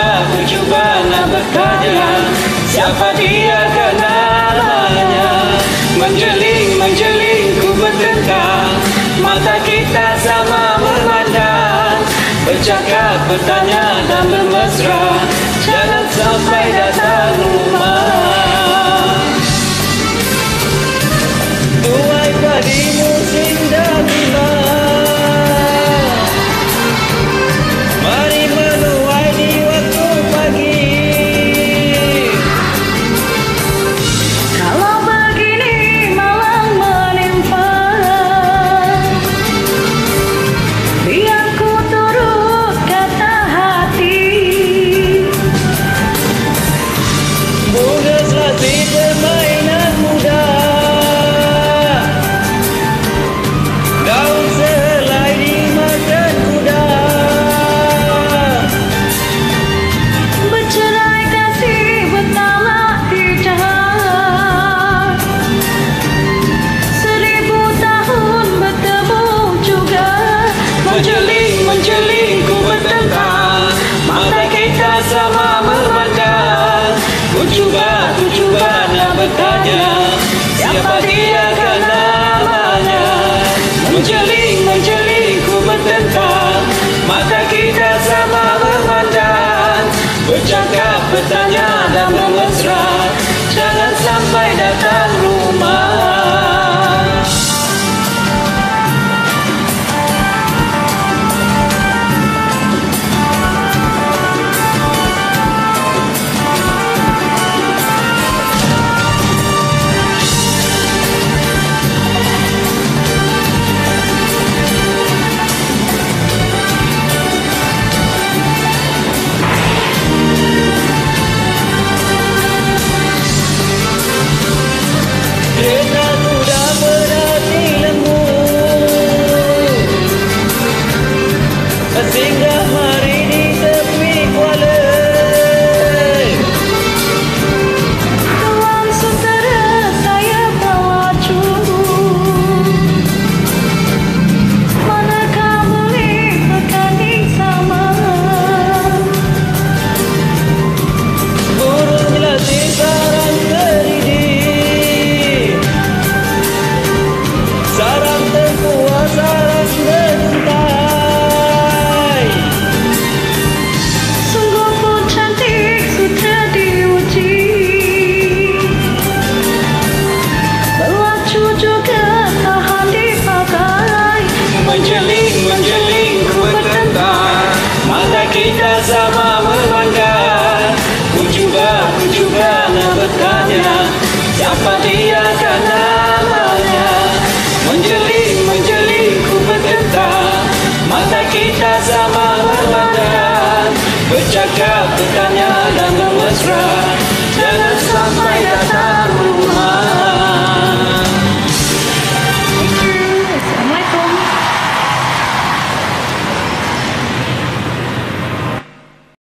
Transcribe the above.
ku coba nak bertanya, siapa dia kenalannya? Menjeling ku bertentang, mata kita sama memandang, bercakap, bertanya dan bermesra, jangan sampai datang rumah. Tuai padi musim dah tiba, mari menuai di waktu pagi. Kalau begini malang menimpa, biar ku turut kata hati. Bunga selati permainan muda, daun sehelai dimakan kuda. Bercerai kasih bertalak tidak, 1000 tahun bertemu juga. Menjeling ku bertentang, mata kita sama memandang, ku cuba nak bertanya, siapa dia kenalannya? Menjeling ku bertentang, mata kita sama memandang, bercakap, bertanya dan bermesra, jangan sampai datang rumah. Kereta kuda berhati lembu, singgah mari di tepi kuala. Tuan saudara saya pelaju, manakah boleh bertanding sama? Burung jelati sarang keriding, sarang terkuat, sarang beruntai. Sungguh pun cantik sudah diuji, berlacu juga tahan dipakai. Menjeling ku bertentang, mata kita sama memandang, ku cuba nak bertanya, siapa dia kenalannya? Menjeling ku bertentang, mata kita sama memandang, bercakap, bertanya